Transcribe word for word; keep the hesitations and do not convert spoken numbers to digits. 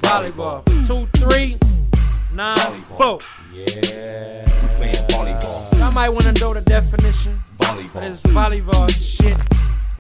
volleyball. Two, three, nine, four. Yeah, we playing volleyball. Y'all might want to know the definition, Volleyball. but it's volleyball shit.